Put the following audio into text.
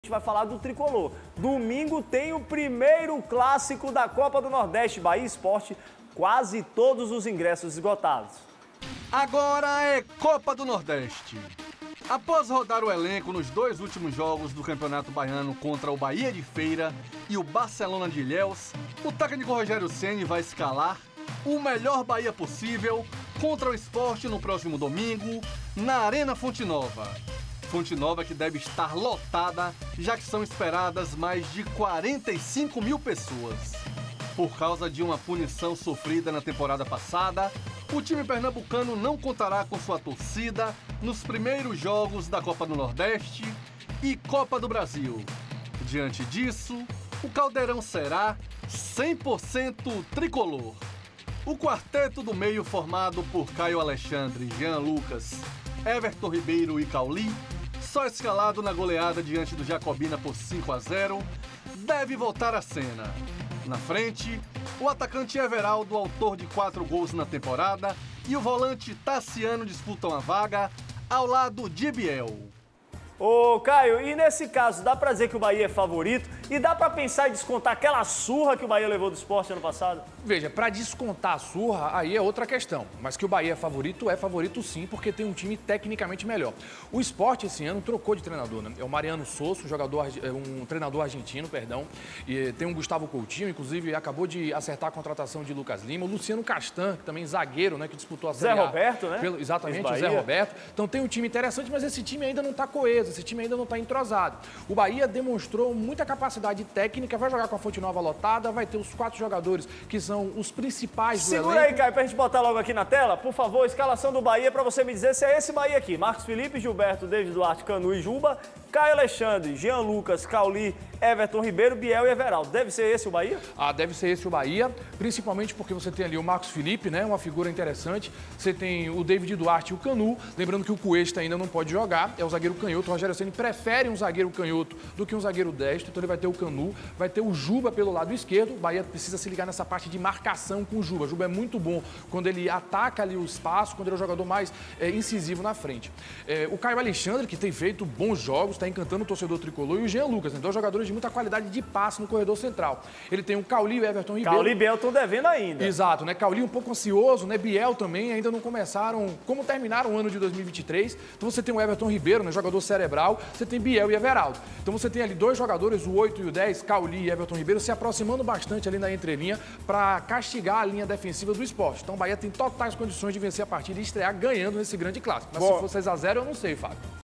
A gente vai falar do tricolor. Domingo tem o primeiro clássico da Copa do Nordeste, Bahia Sport, quase todos os ingressos esgotados. Agora é Copa do Nordeste. Após rodar o elenco nos dois últimos jogos do Campeonato Baiano contra o Bahia de Feira e o Barcelona de Ilhéus, o técnico Rogério Ceni vai escalar o melhor Bahia possível contra o Sport no próximo domingo, na Arena Fonte Nova. Fonte Nova que deve estar lotada, já que são esperadas mais de 45 mil pessoas. Por causa de uma punição sofrida na temporada passada, o time pernambucano não contará com sua torcida nos primeiros jogos da Copa do Nordeste e Copa do Brasil. Diante disso, o caldeirão será 100% tricolor. O quarteto do meio, formado por Caio Alexandre, Jean Lucas, Everton Ribeiro e Cauli, só escalado na goleada diante do Jacobina por 5-0, deve voltar à cena. Na frente, o atacante Everaldo, autor de 4 gols na temporada, e o volante Tassiano disputam a vaga ao lado de Biel. Ô, Caio, e nesse caso, dá pra dizer que o Bahia é favorito? E dá pra pensar em descontar aquela surra que o Bahia levou do Sport ano passado? Veja, pra descontar a surra, aí é outra questão. Mas que o Bahia é favorito sim, porque tem um time tecnicamente melhor. O Sport esse ano trocou de treinador, né? É o Mariano Sosso, um treinador argentino, perdão. E tem um Gustavo Coutinho, inclusive acabou de acertar a contratação de Lucas Lima. O Luciano Castan, que também zagueiro, né? Que disputou a Série A. Zé Roberto, né? Exatamente, o Zé Roberto. Então tem um time interessante, mas esse time ainda não tá coeso, esse time ainda não tá entrosado. O Bahia demonstrou muita capacidade técnica, vai jogar com a Fonte Nova lotada, vai ter os 4 jogadores que são os principais do elenco. Segura aí, Caio, pra gente botar logo aqui na tela, por favor, escalação do Bahia pra você me dizer se é esse Bahia aqui. Marcos Felipe, Gilberto, David Duarte, Canu e Juba, Caio Alexandre, Jean Lucas, Cauli, Everton Ribeiro, Biel e Everaldo. Deve ser esse o Bahia? Ah, deve ser esse o Bahia, principalmente porque você tem ali o Marcos Felipe, né, uma figura interessante. Você tem o David Duarte e o Canu, lembrando que o Cuesta ainda não pode jogar, é o zagueiro canhoto. O Rogério Ceni prefere um zagueiro canhoto do que um zagueiro destro, então ele vai ter o Canu, vai ter o Juba pelo lado esquerdo. O Bahia precisa se ligar nessa parte de marcação com o Juba. O Juba é muito bom quando ele ataca ali o espaço, quando ele é o jogador mais incisivo na frente. O Caio Alexandre, que tem feito bons jogos, está encantando o torcedor tricolor, e o Jean Lucas, né, dois jogadores de muita qualidade de passe no corredor central. Ele tem o Cauli e o Everton Ribeiro. Cauli e Biel estão devendo ainda. Exato, né? Cauli um pouco ansioso, né? Biel também, ainda não começaram como terminaram o ano de 2023. Então você tem o Everton Ribeiro, né? Jogador cerebral. Você tem Biel e Everaldo. Então você tem ali dois jogadores, o 8 e o 10, Cauli e Everton Ribeiro, se aproximando bastante ali na entrelinha para castigar a linha defensiva do Sport. Então o Bahia tem totais condições de vencer a partida e estrear ganhando nesse grande clássico. Mas se for 6-0, eu não sei, Fábio.